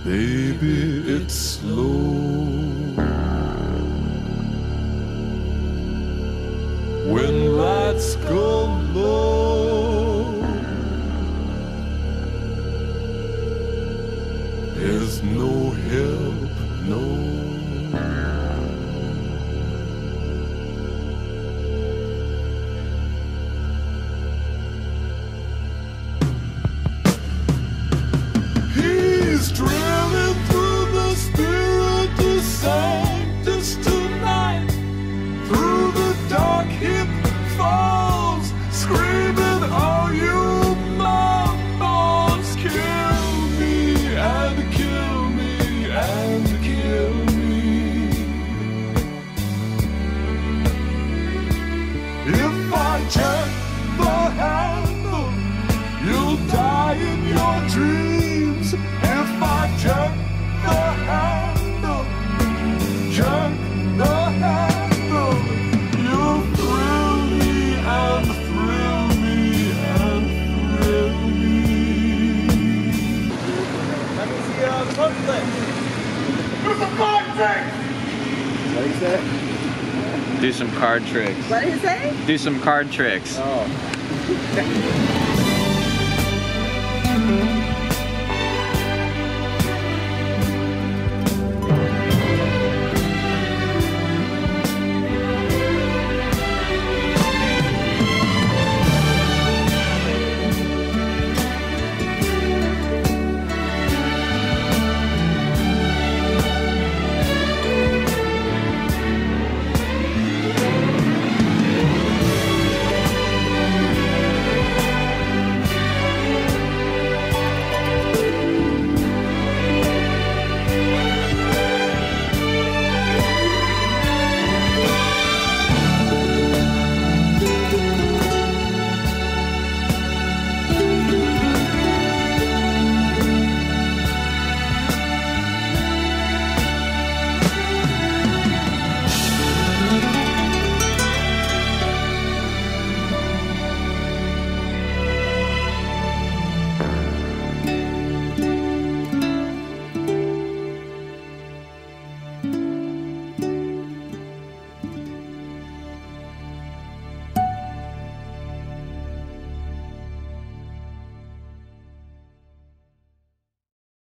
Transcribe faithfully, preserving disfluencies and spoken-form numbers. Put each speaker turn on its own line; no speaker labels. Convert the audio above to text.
Baby, it's slow. When lights go low, there's no help, no. He's drilling through the Spiritus Sanctus tonight, through the dark hip falls, screaming, oh, you mammals, kill me and kill me and kill me. If I check the handle, you'll die in your dreams. If I jerk the handle, jerk the handle, you'll thrill me and thrill me and thrill me.
Let me see uh, the close flip.
Do some card tricks!
What did he say?
Do some card tricks.
What did he say?
Do some card tricks.
Oh.